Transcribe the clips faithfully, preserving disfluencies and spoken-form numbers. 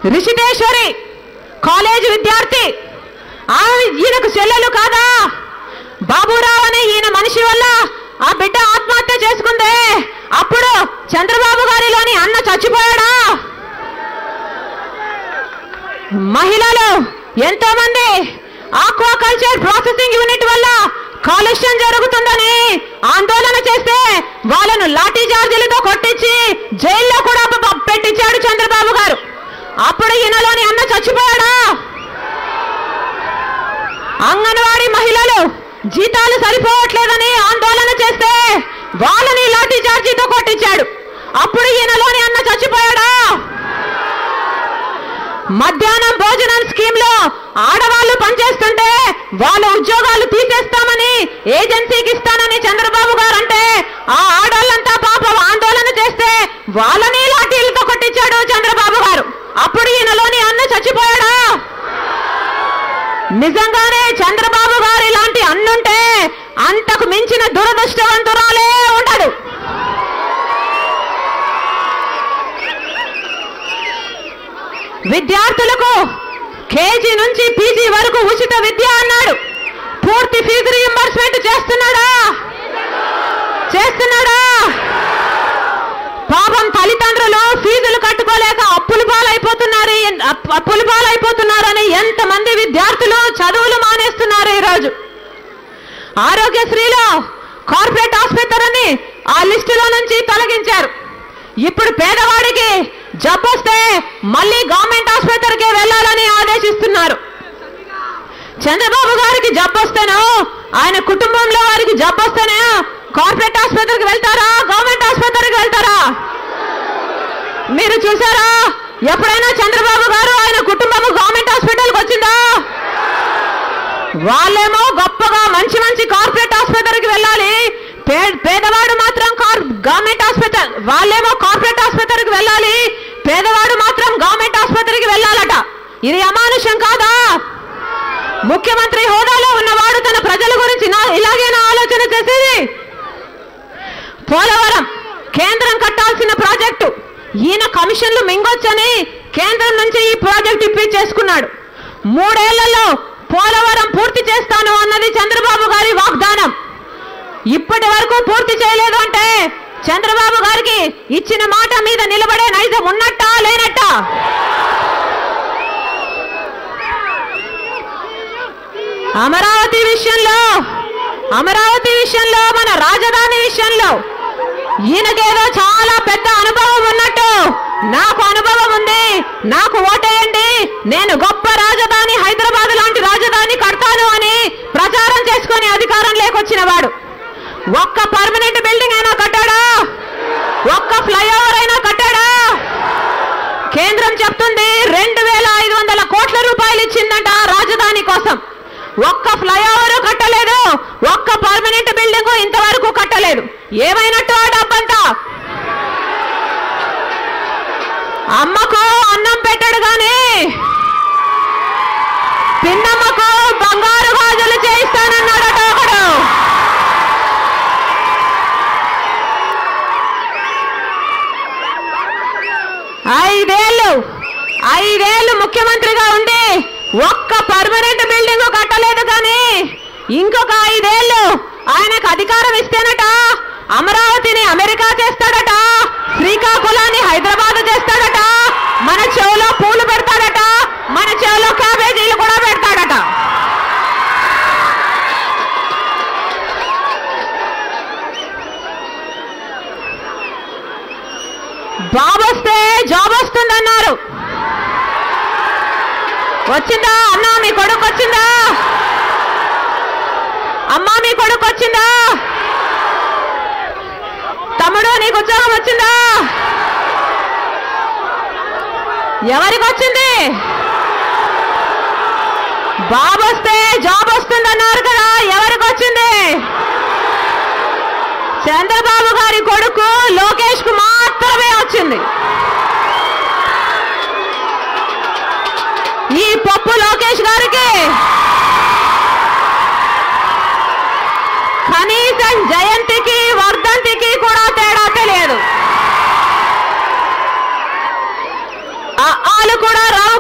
Rishiteswari college విద్యార్థి, ఈయనకు చెల్లెలు కాదా? బాబురావు అనే ఈయన మనిషి వల్ల ఆ బిడ్డ ఆత్మహత్య చేసుకుందే. అప్పుడు చంద్రబాబు గారిలోని అన్న చచ్చిపోయాడా? మహిళలు ఎంతో మంది ఆక్వాకల్చర్ ప్రాసెసింగ్ యూనిట్ వల్ల కాలుష్యం జరుగుతుందని ఆందోళన చేస్తే వాళ్ళను లాఠీ చార్జీలతో కొట్టించి జైల్లో కూడా పెట్టించాడు చంద్రబాబు గారు. అప్పుడు ఈయనలోని అన్న చచ్చిపోయాడా? అంగన్వాడీ మహిళలు జీతాలు సరిపోవట్లేదని ఆందోళన చేస్తే వాళ్ళని లాఠీ చార్జీతో కొట్టించాడు. అప్పుడు ఈయనలోని అన్న చచ్చిపోయాడా? మధ్యాహ్నం భోజనం స్కీమ్ లో ఆడవాళ్లు పనిచేస్తుంటే వాళ్ళ ఉద్యోగాలు తీసేస్తామని ఏజెన్సీకి ఇస్తానని చంద్రబాబు గారు అంటే ఆ ఆడవాళ్ళంతా పాపం ఆందోళన చేస్తే వాళ్ళని లాఠీలతో కొట్టించాడు చంద్రబాబు గారు. అప్పుడు ఈయనలోని అన్న చచ్చిపోయాడా? నిజంగానే చంద్రబాబు గారు ఇలాంటి అన్నుంటే అంతకు మించిన దురదృష్టవంతురాలే ఉండడు. విద్యార్థులకు కేజీ నుంచి పీజీ వరకు ఉచిత విద్య అన్నాడు. పూర్తి ఫీజు రీయింబర్స్మెంట్ చేస్తున్నాడా? చేస్తున్నాడా? పాపం తల్లిదండ్రులు ఫీజులు కట్టుకోలేక అప్పులు పాలైపోతున్నారు అప్పులు పాలైపోతున్నారని ఎంతమంది విద్యార్థులు చదువులు మానేస్తున్నారు ఈరోజు. ఆరోగ్యశ్రీలో కార్పొరేట్ ఆసుపత్రిని ఆ లిస్టులో నుంచి తొలగించారు. ఇప్పుడు పేదవాడికి జబ్బు వస్తే మళ్ళీ గవర్నమెంట్ ఆసుపత్రికి వెళ్ళాలని ఆదేశిస్తున్నారు. చంద్రబాబు గారికి జబ్బు వస్తేనో ఆయన కుటుంబంలో వారికి జబ్బు వస్తేనే కార్పొరేట్ ఆసుపత్రికి వెళ్తారా, గవర్నమెంట్ ఆసుపత్రికి వెళ్తారా? మీరు చూసారా ఎప్పుడైనా చంద్రబాబు గారు ఆయన కుటుంబము గవర్నమెంట్ హాస్పిటల్కి వచ్చిందా? వాళ్ళేమో గొప్పగా మంచి మంచి కార్పొరేట్ ఆసుపత్రికి వెళ్ళాలి, పేదవాడు మాత్రం గవర్నమెంట్ ఆసుపత్రి వాళ్ళేమో కార్పొరేట్ ఆసుపత్రికి వెళ్ళాలి, పేదవాడు మాత్రం గవర్నమెంట్ ఆసుపత్రికి వెళ్ళాలట. ఇది అమానుషం కాదా? ముఖ్యమంత్రి హోదాలో ఉన్నవాడు తన ప్రజల గురించి ఇలాగేనా ఆలోచన చేసేది? పోలవరం కేంద్రం కట్టాల్సిన ప్రాజెక్టు ఈయన కమిషన్లు మింగొచ్చని కేంద్రం నుంచి ఈ ప్రాజెక్ట్ ఇప్పించేసుకున్నాడు. మూడేళ్లలో పోలవరం పూర్తి చేస్తాను అన్నది చంద్రబాబు గారి వాగ్దానం. ఇప్పటి వరకు పూర్తి చేయలేదు అంటే చంద్రబాబు గారికి ఇచ్చిన మాట మీద నిలబడే నైజం ఉన్నట్టా లేనట్టా? అమరావతి విషయంలో అమరావతి విషయంలో మన రాజధాని విషయంలో ఈయనకేదో చాలా పెద్ద అనుభవం ఉన్నట్టు నాకు అనుభవం ఉంది, నాకు ఓటేయండి, నేను గొప్ప రాజధాని హైదరాబాద్ లాంటి రాజధాని కడతాను అని ప్రచారం చేసుకుని అధికారం లేకొచ్చిన వాడు ఒక్క పర్మనెంట్ బిల్డింగ్ అయినా కట్టాడా? ఒక్క ఫ్లైఓవర్ అయినా కట్టాడా? కేంద్రం చెప్తుంది రెండు వేల ఐదు వందల కోట్ల రూపాయలు ఇచ్చిందంట రాజధాని కోసం. ఒక్క ఫ్లైఓవర్ కట్టలేదు, ఒక్క పర్మనెంట్ బిల్డింగ్ ఇంతవరకు కట్టలేదు. ఏమైనట్టు ఆ డబ్బంతా? అమ్మకు అన్నం పెట్టడు గాని పిన్నమ్మకు బంగారు గాజులు చేయిస్తానన్నాడట ఒకడు. ఐదేళ్లు ఐదేళ్లు ముఖ్యమంత్రిగా ఉండి ఒక్క పర్మనెంట్ బిల్డింగ్ కట్టలేదు కానీ ఇంకొక ఐదేళ్లు ఆయనకు అధికారం ఇస్తేనట అమరావతిని అమెరికా చేస్తాడట, శ్రీకాకుళాన్ని హైదరాబాద్ చేస్తాడట, మన చెవులో పూలు పెడతాడట, మన చెవులో క్యాబేజీలు కూడా పెడతాడట. బాబు వస్తే జాబ్ వస్తుందన్నారు. వచ్చిందా అన్నా? మీ కొడుకు వచ్చిందా? అమ్మా మీ కొడుకు వచ్చిందా? తమ్ముడు నీకు ఉద్యోగం వచ్చిందా? ఎవరికి వచ్చింది? బాబు వస్తే జాబ్ వస్తుందన్నారు కదా, ఎవరికి వచ్చింది? చంద్రబాబు గారి కొడుకు లోకేష్ కు మాత్రమే వచ్చింది. ఈ పప్పు లోకేష్ గారికి కనీసం జయంతికి వర్ధంతికి కూడా తేడా తెలియదు. ఆలు కూడా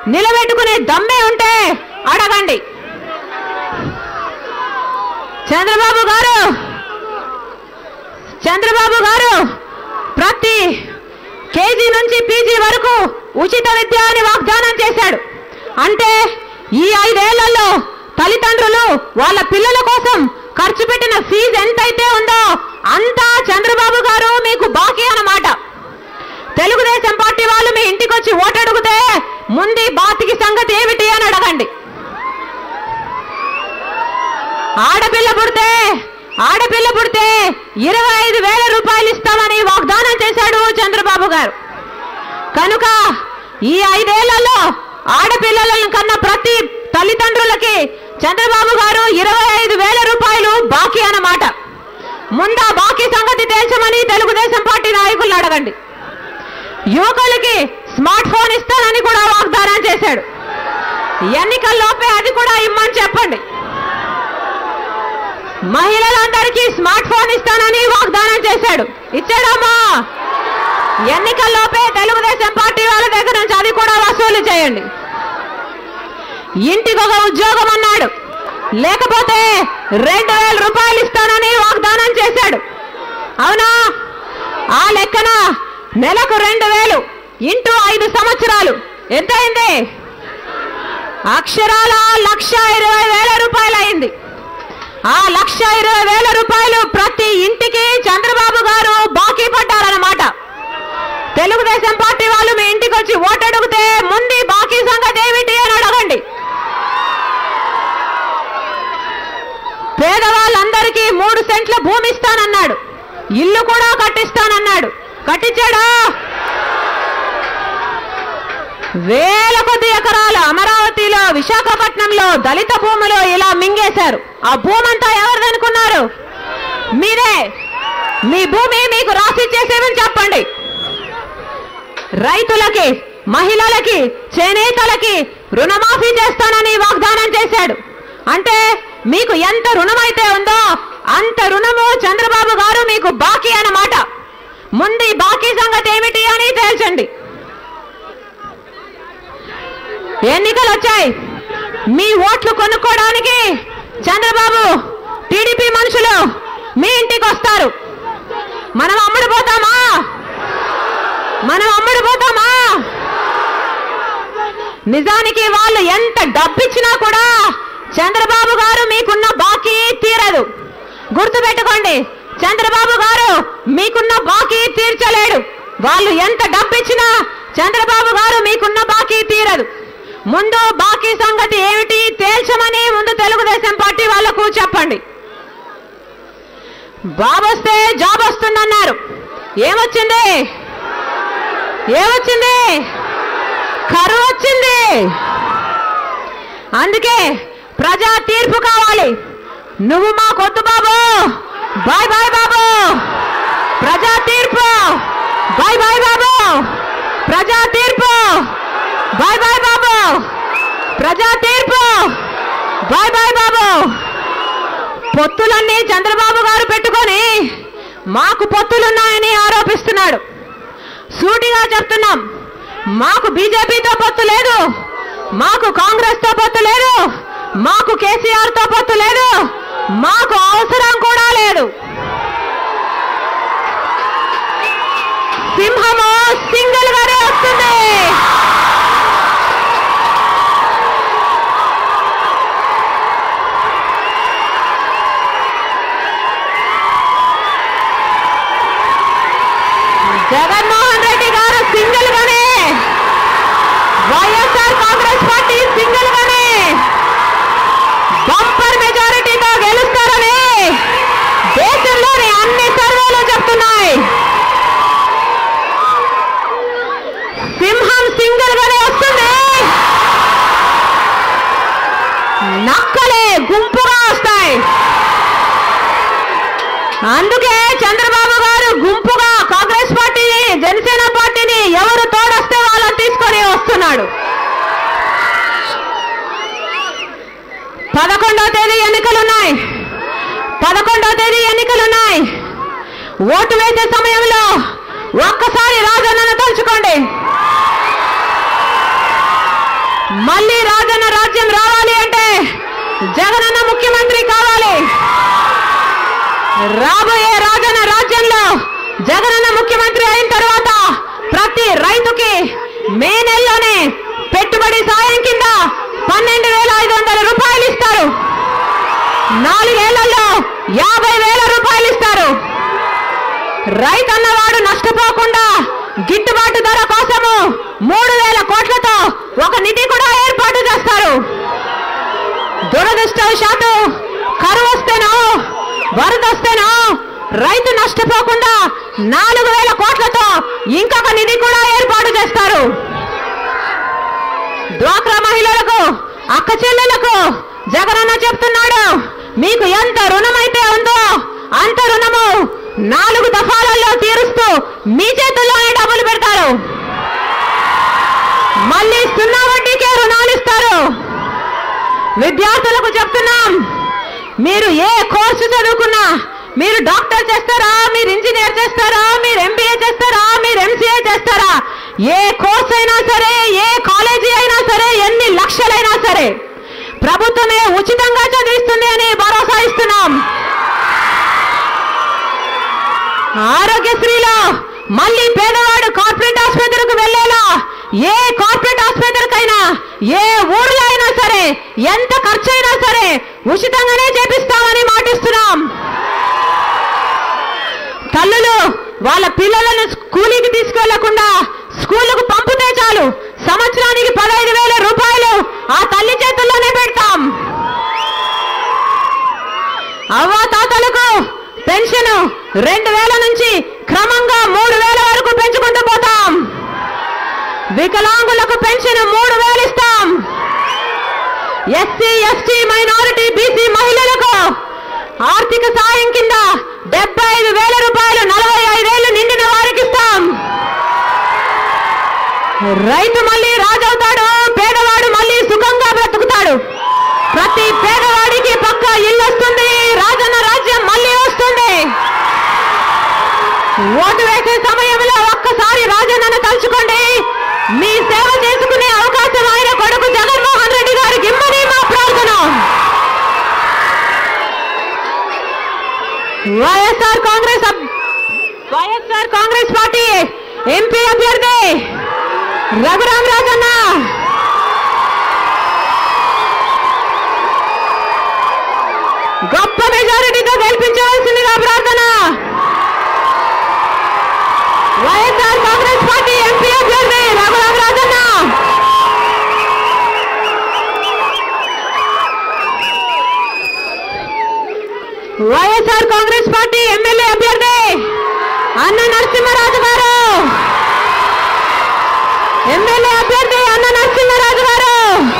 నిలబెట్టుకునే దమ్మే ఉంటే అడగండి. చంద్రబాబు గారు చంద్రబాబు గారు ప్రతి కేజీ నుంచి పీజీ వరకు ఉచిత విద్య అని వాగ్దానం చేశాడు. అంటే ఈ ఐదేళ్లలో తల్లిదండ్రులు వాళ్ళ పిల్లల కోసం ఖర్చు పెట్టిన ఫీజు ఎంతైతే ఉందో అంతా చంద్రబాబు గారు మీకు బాకీ అన్నమాట. తెలుగుదేశం పార్టీ వాళ్ళు మీ ఇంటికి వచ్చి ఓటు అడిగితే ముందు బాతికి సంగతి ఏమిటి అని అడగండి. ఆడపిల్ల పుడితే ఆడపిల్ల పుడితే ఇరవై ఐదు వేల రూపాయలు ఇస్తామని వాగ్దానం చేశాడు చంద్రబాబు గారు. కనుక ఈ ఐదేళ్లలో ఆడపిల్లలను కన్నా ప్రతి తల్లిదండ్రులకి చంద్రబాబు గారు ఇరవై ఐదు వేల రూపాయలు బాకీ అన్నమాట. ముందా బాకీ సంగతి తేల్చమని తెలుగుదేశం పార్టీ నాయకులను అడగండి. యువకులకి స్మార్ట్ ఫోన్ ఇస్తానని కూడా వాగ్దానం చేశాడు. ఎన్నికల్లోపే అది కూడా ఇమ్మని చెప్పండి. మహిళలందరికీ స్మార్ట్ ఫోన్ ఇస్తానని వాగ్దానం చేశాడు. ఇచ్చాడమ్మా. ఎన్నికల్లోపే తెలుగుదేశం పార్టీ వాళ్ళ దగ్గర నుంచి అది కూడా వసూలు చేయండి. ఇంటికి ఒక ఉద్యోగం అన్నాడు, లేకపోతే రెండు వేల రూపాయలు ఇస్తానని వాగ్దానం చేశాడు. అవునా? ఆ లెక్కన నెలకు రెండు వేలు ఇంటూ ఐదు సంవత్సరాలు ఎంత అయింది? అక్షరాల లక్ష ఇరవై వేల రూపాయలు అయింది. ఆ లక్ష ఇరవై వేల రూపాయలు ప్రతి ఇంటికి చంద్రబాబు గారు బాకీ పడ్డారన్నమాట. తెలుగుదేశం పార్టీ వాళ్ళు మీ ఇంటికి వచ్చి ఓటు అడిగితే ముందు బాకీ సంగతి ఏమిటి అని అడగండి. పేదవాళ్ళందరికీ మూడు సెంట్ల భూమి ఇస్తానన్నాడు. ఇల్లు కూడా కట్టిస్తానన్నాడు. కట్టించాడా? వేల కొద్ది ఎకరాలు అమరావతిలో విశాఖపట్నంలో దళిత భూములు ఇలా మింగేశారు. ఆ భూమంతా ఎవరిది అనుకున్నారు? మీరే. మీ భూమి మీకు రాసి చేసేమని చెప్పండి. రైతులకి, మహిళలకి, చేనేతలకి రుణమాఫీ చేస్తానని వాగ్దానం చేశాడు. అంటే మీకు ఎంత రుణమైతే ఉందో అంత రుణము చంద్రబాబు గారు మీకు బాకీ అన్నమాట. ముందు బాకీ సంగతి ఏమిటి అని తేల్చండి. ఎన్నికలు వచ్చాయి. మీ ఓట్లు కొనుక్కోవడానికి చంద్రబాబు టీడీపీ మనుషులు మీ ఇంటికి వస్తారు. మనం అమ్ముడుపోతామా? మనం అమ్ముడుపోతామా? నిజానికి వాళ్ళు ఎంత డబ్బిచ్చినా కూడా చంద్రబాబు గారు మీకున్న బాకీ తీరదు. గుర్తుపెట్టుకోండి, చంద్రబాబు గారు మీకున్న బాకీ తీర్చలేడు. వాళ్ళు ఎంత డబ్బిచ్చినా చంద్రబాబు గారు మీకున్న బాకీ తీరదు. ముందు బాకీ సంగతి ఏమిటి తేల్చమని ముందు తెలుగుదేశం పార్టీ వాళ్లకు చెప్పండి. బాబు వస్తే జాబ్ వస్తుందన్నారు. ఏమొచ్చింది? ఏమొచ్చింది? కరువు వచ్చింది. అందుకే ప్రజా తీర్పు కావాలి. నువ్వు మా కొద్దు బాబు, బాయ్ బాయ్ బాబు. ప్రజా తీర్పు, బాయ్ బాయ్ బాబు. ప్రజా తీర్పు, బాయ్ బాయ్ బాబు. ప్రజా తీర్పు, బాయ్ బాయ్ బాబు. పొత్తులన్నీ చంద్రబాబు గారు పెట్టుకొని మాకు పొత్తులున్నాయని ఆరోపిస్తున్నాడు. సూటిగా చెప్తున్నాం, మాకు బీజేపీతో పొత్తు లేదు, మాకు కాంగ్రెస్ తో పొత్తు లేదు, మాకు కేసీఆర్ తో పొత్తు లేదు, మాకు అవసరం కూడా లేదు. సింహము సింగిల్ గానే వస్తుంది. జగన్మోహన్ రెడ్డి గారు సింగిల్ గానే, వైఎస్ఆర్ కాంగ్రెస్ పార్టీ సింగిల్ గానే బంపర్ మెజారిటీతో గెలుస్తారని దేశంలోని అన్ని సర్వేలు చెప్తున్నాయి. సింహం సింగిల్ గానే వస్తుంది. నక్కలే గుంపుగా వస్తాయి. అందుకే చంద్రబాబు గారు గుంపుగా కాంగ్రెస్ పార్టీని, జనసేన పార్టీని ఎవరు తోడొస్తే వాళ్ళని తీసుకొని వస్తున్నాడు. పదకొండవ తేదీ ఎన్నికలున్నాయి. పదకొండవ తేదీ ఎన్నికలున్నాయి. ఓటు వేసే సమయంలో ఒక్కసారి రాజన్నను తలుచుకోండి. మళ్ళీ రాజన్న రాజ్యం రావాలి అంటే జగనన్న ముఖ్యమంత్రి కావాలి. రాబోయే రాజన్న రాజ్యంలో జగనన్న ముఖ్యమంత్రి అయిన తర్వాత ప్రతి రైతుకి మే నెలలోనే పెట్టుబడి సాయం కింద పన్నెండు వేల ఐదు వందల రూపాయలు ఇస్తారు. నాలుగేళ్లలో యాభై వేల రూపాయలు ఇస్తారు. రైతు అన్నవాడు నష్టపోకుండా గిట్టుబాటు ధర కోసము మూడు వేల కోట్లతో ఒక నిధి కూడా ఏర్పాటు చేస్తారు. దురదృష్టవశాత్తు కరువు వస్తేనో వరద వస్తేనో రైతు నష్టపోకుండా నాలుగు వేల కోట్లతో ఇంకొక నిధి కూడా ఏర్పాటు చేస్తారు. డ్వాక్రా మహిళలకు అక్క చెల్లెలకు జగనన్న చెప్తున్నాడు, మీకు ఎంత రుణమైతే ఉందో అంత రుణము నాలుగు దఫాలలో తీరుస్తూ మీ చేతుల్లోనే డబ్బులు పెడతారు. మళ్ళీ సున్నా వడ్డీకే రుణాలు ఇస్తారు. విద్యార్థులకు చెప్తున్నాం, మీరు ఏ కోర్సు చదువుకున్నా, మీరు డాక్టర్ చేస్తారా, మీరు ఇంజనీర్ చేస్తారా, మీరు ఎంబీఏ చేస్తారా, మీరు ఎంసీఏ చేస్తారా, ఏ కోర్సు అయినా సరే, ఏ కాలేజీ అయినా సరే, ఎన్ని లక్షలైనా సరే ప్రభుత్వమే ఉచితంగా చదివిస్తుంది అని భరోసా ఇస్తున్నాం. ఆరోగ్యశ్రీలో మళ్ళీ పేదవాడు కార్పొరేట్ ఆసుపత్రికి వెళ్ళేలా ఏ కార్పొరేట్ ఆసుపత్రికైనా ఏ ఊర్లో అయినా సరే ఎంత ఖర్చు అయినా సరే ఉచితంగానే చేపిస్తామని మాటిస్తున్నాం. తల్లులు వాళ్ళ పిల్లలను స్కూలుకి తీసుకెళ్లకుండా స్కూలుకు పంపితే చాలు, సంవత్సరానికి పదహైదు వేల రూపాయలు ఆ తల్లి చేతుల్లోనే పెడతాం. అవ్వ తాతలకు పెన్షన్ రెండు వేల నుంచి క్రమంగా మూడు వేల వరకు పెంచుకుంటూ పోతాం. వికలాంగులకు పెన్షన్ మూడు వేలు ఇస్తాం. ఎస్సీ ఎస్టీ మైనారిటీ బీసీ మహిళలకు ఆర్థిక సాయం కింద డెబ్బై ఐదు వేల రూపాయలు నలభై ఐదేళ్లు నిండిన వారికి ఇస్తాం. రైతు మళ్ళీ రాజవుతాడు, పేదవాడు మళ్ళీ సుఖంగా బ్రతుకుతాడు. ప్రతి పేదవాడికి పక్క ఇల్లు వస్తుంది, రాజన్న రాజ్యం మళ్ళీ వస్తుంది. ఓటు వేసే సమయంలో ఒక్కసారి రాజన్నను తలుచుకోండి. మీ సేవ చేసుకునే అవకాశం ఆయన కొడుకు జగన్మోహన్ రెడ్డి గారికి ఇమ్మని మా ప్రార్థన. YSR Congress YSR Congress party MP అభ్యర్థి రఘురామ్ రాజన్న గొప్ప మెజారిటీతో గెలిపించవలసిందిగా ప్రార్థన. వైఎస్ఆర్ కాంగ్రెస్ పార్టీ ఎంపీ అభ్యర్థి Raghuram Rajanna. YSR Congress party MLA అభ్యర్థి అన్న నరసింహరాజు గారు. ఎమ్మెల్యే అభ్యర్థి అన్న నరసింహరాజు గారు.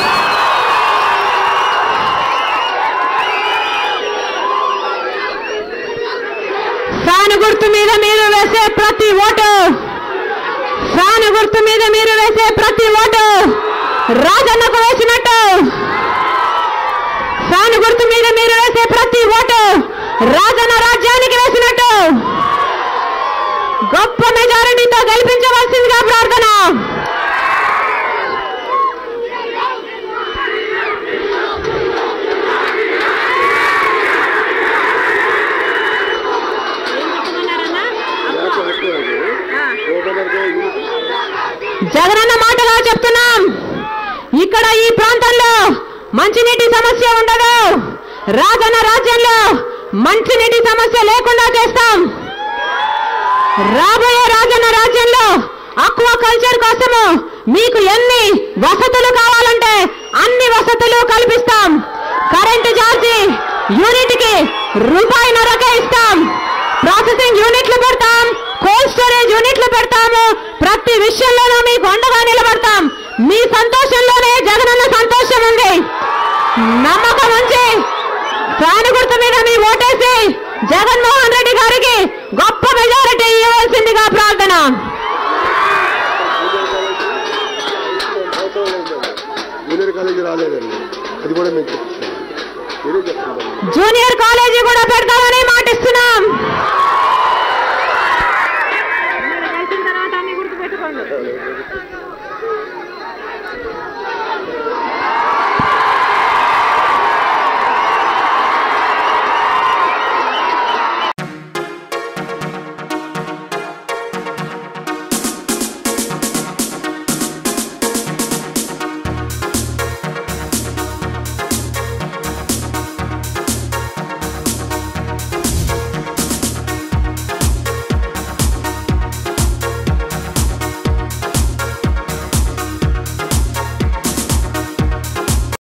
ఫ్యాన్ గుర్తు మీద మీరు వేసే ప్రతి ఓటు ఫ్యాన్ గుర్తు మీద మీరు వేసే ప్రతి ఓటు రాజన్నకు వేసినట్టు. ఫ్యాన్ గుర్తు మీద మీరు వేసే ప్రతి ఓటు రాజన్న రాజ్యానికి వేసినట్టు. గొప్ప మెజారిటీతో గెలిపించవలసిందిగా ప్రార్థన. జగనన్న మాటగా చెప్తున్నాం, ఇక్కడ ఈ ప్రాంతంలో మంచినీటి సమస్య ఉండదు. రాజన్న రాజ్యంలో మంచినీటి సమస్య లేకుండా చేస్తాం. రాబోయే రాజన్న రాజ్యంలో ఆక్వా కల్చర్ కోసము మీకు ఎన్ని వసతులు కావాలంటే అన్ని వసతులు కల్పిస్తాం. కరెంటు ఛార్జీ యూనిట్ కి రూపాయిన్నరకే ఇస్తాం. ప్రాసెసింగ్ యూనిట్లు పెడతాం, కోల్డ్ స్టోరేజ్ యూనిట్లు పెడతాము. ప్రతి విషయంలోనూ మీకు అండగా నిలబడతాం. మీ సంతోషంలోనే జగనన్న సంతోషం ఉంది. నమ్మకం ఉంచి ఫ్యాన్ గుర్తు మీద మీ ఓటేసి జగన్మోహన్ రెడ్డి గారికి గొప్ప మెజారిటీ ఇవ్వాల్సిందిగా ప్రార్థన. జూనియర్ కాలేజీ కూడా పెడతామని మాటిస్తున్నాం.